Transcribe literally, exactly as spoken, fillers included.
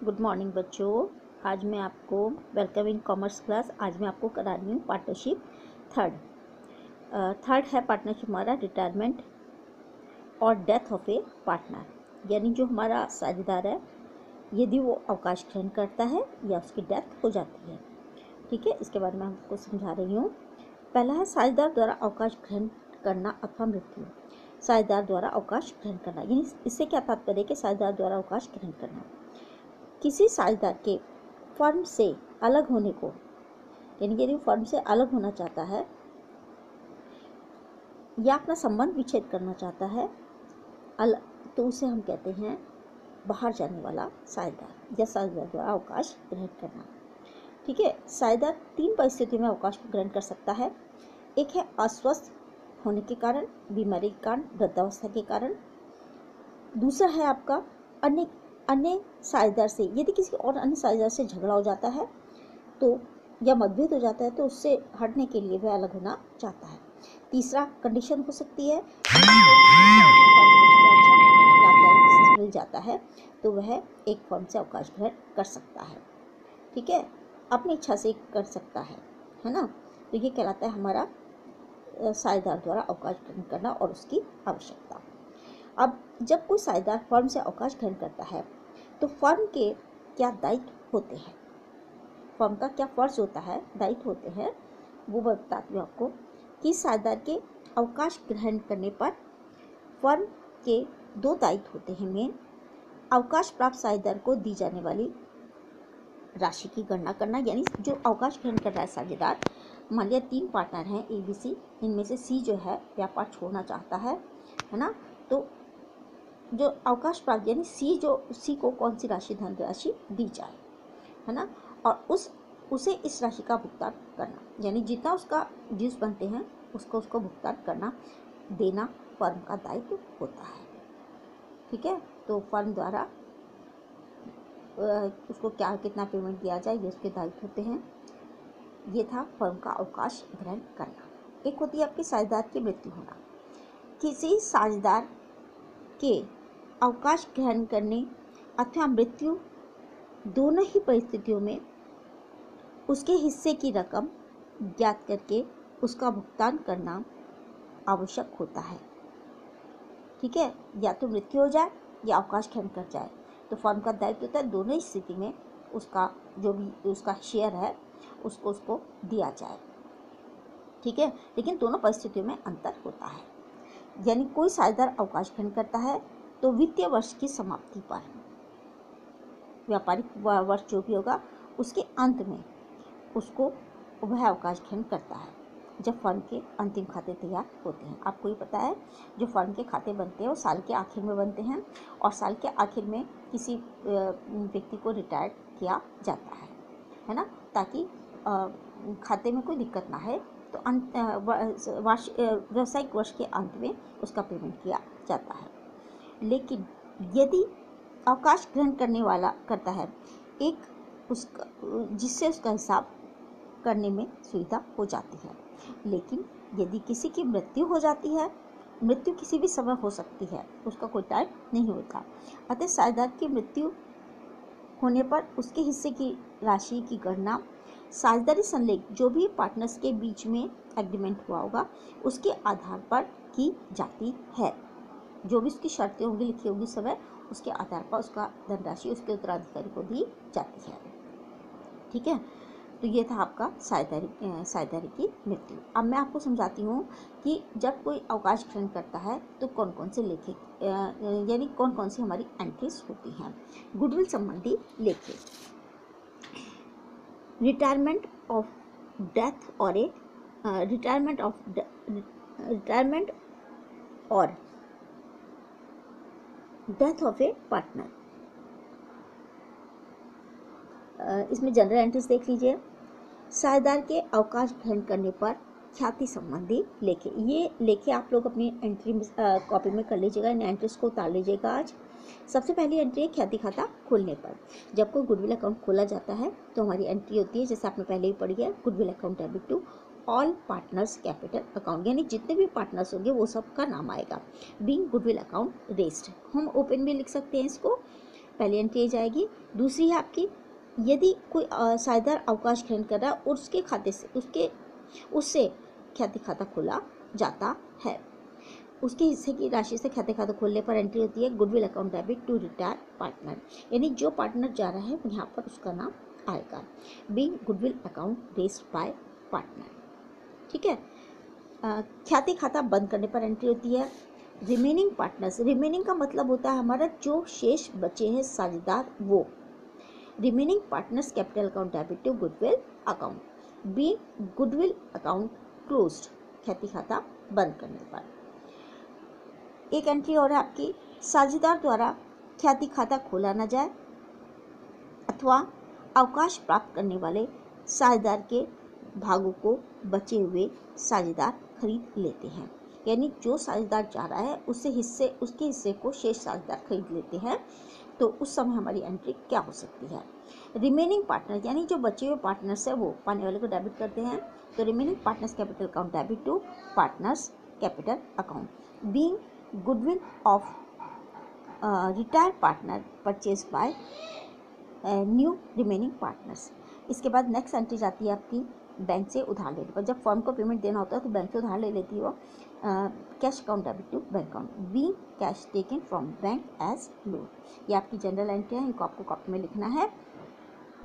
Good morning बच्चों। आज मैं आपको वेलकम इन कॉमर्स क्लास। आज मैं आपको करा रही हूँ पार्टनरशिप थर्ड। थर्ड है पार्टनरशिप हमारा रिटायरमेंट और डेथ ऑफ ए पार्टनर, यानी जो हमारा साझेदार है यदि वो अवकाश ग्रहण करता है या उसकी डेथ हो जाती है। ठीक है, इसके बारे में आपको समझा रही हूँ। पहला है साझेदार द्वारा अवकाश ग्रहण करना अथवा मृत्यु। साझेदार द्वारा अवकाश ग्रहण करना, यानी इससे क्या तात्पर्य है कि साझेदार द्वारा अवकाश ग्रहण करना किसी साझेदार के फर्म से अलग होने को, यानी यदि वो फर्म से अलग होना चाहता है या अपना संबंध विच्छेद करना चाहता है अलग, तो उसे हम कहते हैं बाहर जाने वाला साझेदार या साझेदार द्वारा अवकाश ग्रहण करना। ठीक है, साझेदार तीन परिस्थितियों में अवकाश ग्रहण कर सकता है। एक है अस्वस्थ होने के कारण, बीमारी के कारण, वृद्धावस्था के कारण। दूसरा है आपका अन्य अन्य साझेदार से, यदि किसी और अन्य साझेदार से झगड़ा हो जाता है तो या मतभेद हो जाता है तो उससे हटने के लिए वह अलग होना चाहता है। तीसरा कंडीशन हो सकती है लाभदायक मिल जाता है तो वह एक फर्म से अवकाश ग्रहण कर सकता है। ठीक है, अपनी इच्छा से कर सकता है है ना। तो ये कहलाता है हमारा साझेदार द्वारा अवकाश ग्रहण करना और उसकी आवश्यकता। अब जब कोई साझेदार फर्म से अवकाश ग्रहण करता है तो फर्म के क्या दायित्व होते हैं, फर्म का क्या फर्ज होता है, दायित्व होते हैं, वो बताती हूँ आपको कि साझेदार के अवकाश ग्रहण करने पर फर्म के दो दायित्व होते हैं मेन। अवकाश प्राप्त साझेदार को दी जाने वाली राशि की गणना करना, यानी जो अवकाश ग्रहण कर रहा है साझेदार, मान लिया तीन पार्टनर हैं ए बी सी, इनमें से सी जो है व्यापार छोड़ना चाहता है है ना, तो जो अवकाश प्राप्त यानी सी जो सी को कौन सी राशि धनराशि दी जाए है ना, और उस उसे इस राशि का भुगतान करना, यानी जितना उसका ड्यूज बनते हैं उसको उसको भुगतान करना देना फर्म का दायित्व होता है। ठीक है, तो फर्म द्वारा उसको क्या कितना पेमेंट दिया जाए ये उसके दायित्व होते हैं। ये था फर्म का अवकाश ग्रहण करना। एक होती है आपकी साझेदार की मृत्यु होना। किसी साझेदार के अवकाश ग्रहण करने अथवा मृत्यु दोनों ही परिस्थितियों में उसके हिस्से की रकम ज्ञात करके उसका भुगतान करना आवश्यक होता है। ठीक है, या तो मृत्यु हो जाए या अवकाश ग्रहण कर जाए तो फर्म का दायित्व होता है दोनों ही स्थिति में उसका जो भी उसका शेयर है उसको उसको दिया जाए। ठीक है, लेकिन दोनों परिस्थितियों में अंतर होता है। यानी कोई साझेदार अवकाश ग्रहण करता है तो वित्तीय वर्ष की समाप्ति पर, व्यापारिक वर्ष जो भी होगा उसके अंत में उसको वह अवकाश ग्रहण करता है जब फर्म के अंतिम खाते तैयार होते हैं। आपको ये पता है जो फर्म के खाते बनते हैं वो साल के आखिर में बनते हैं और साल के आखिर में किसी व्यक्ति को रिटायर किया जाता है है ना, ताकि खाते में कोई दिक्कत ना है। तो अंत वर्ष व्यावसायिक वर्ष के अंत में उसका पेमेंट किया जाता है। लेकिन यदि अवकाश ग्रहण करने वाला करता है एक उसका जिससे उसका हिसाब करने में सुविधा हो जाती है, लेकिन यदि किसी की मृत्यु हो जाती है, मृत्यु किसी भी समय हो सकती है, उसका कोई टाइम नहीं होता, अतः साझेदार की मृत्यु होने पर उसके हिस्से की राशि की गणना साझेदारी संलेख जो भी पार्टनर्स के बीच में एग्रीमेंट हुआ होगा उसके आधार पर की जाती है। जो भी उसकी शर्तें होंगी लिखी होगी समय, उसके आधार पर उसका धनराशि उसके उत्तराधिकारी को दी जाती है। ठीक है, तो ये था आपका साझेदारी साझेदारी की मृत्यु। अब मैं आपको समझाती हूँ कि जब कोई अवकाश ग्रहण करता है तो कौन कौन से लेखे यानी कौन कौन सी हमारी एंट्रीज होती हैं। गुडविल संबंधी लेखे, रिटायरमेंट ऑफ डेथ और ए रिटायरमेंट ऑफ रिटायरमेंट और डेथ ऑफ ए पार्टनर। इसमें जनरल एंट्रीज देख लीजिए। साझेदार के अवकाश ग्रहण करने पर ख्याति संबंधी लेखे, ये लेखे आप लोग अपनी एंट्री कॉपी में कर लीजिएगा, इन एंट्रीज को उतार लीजिएगा आज। सबसे पहली एंट्री है ख्याति खाता खोलने पर। जब कोई गुडविल अकाउंट खोला जाता है तो हमारी एंट्री होती है, जैसे आपने पहले ही पढ़ी है, goodwill account debit to all partners capital account, यानी जितने भी पार्टनर्स होंगे वो सब का नाम आएगा। बीइंग गुडविल अकाउंट रेस्ड, हम ओपन भी लिख सकते हैं इसको, पहली एंट्री ये जाएगी। दूसरी है आपकी, यदि कोई साझेदार अवकाश ग्रहण कर रहा है और उसके खाते से उसके उससे ख्याति खाता खोला जाता है, उसके हिस्से की राशि से ख्याति खाता खोलने पर एंट्री होती है goodwill account debit to retire partner, यानी जो पार्टनर जा रहा है यहाँ पर उसका नाम आएगा। Being goodwill account raised by partner, ठीक है। ख्याति खाता बंद करने पर एंट्री होती है रिमेनिंग पार्टनर्स। रिमेनिंग का मतलब होता है हमारा जो शेष बचे हैं साझेदार, वो remaining partners capital account debit to goodwill account. Be goodwill account closed, ख्याति खाता बंद करने पर। एक एंट्री और है आपकी, साझेदार द्वारा ख्याति खाता खोला न जाए अथवा अवकाश प्राप्त करने वाले साझेदार के भागों को बचे हुए साझेदार खरीद लेते हैं, यानी जो साझेदार जा रहा है उससे हिस्से उसके हिस्से को शेष साझेदार खरीद लेते हैं। तो उस समय हमारी एंट्री क्या हो सकती है? रिमेनिंग पार्टनर, यानी जो बचे हुए पार्टनर्स है वो पाने वाले को डेबिट करते हैं, तो remaining partners capital account debit to partners capital account. Being goodwill of retired partner purchase by new remaining partners. इसके बाद नेक्स्ट एंट्री जाती है आपकी बैंक से उधार लेने पर। जब फर्म को पेमेंट देना होता है तो बैंक से उधार ले लेती है वो। Cash account debit to bank account. Be cash taken from bank as loan, ये आपकी जनरल एंट्री है, इनको आपको कॉपी में लिखना है।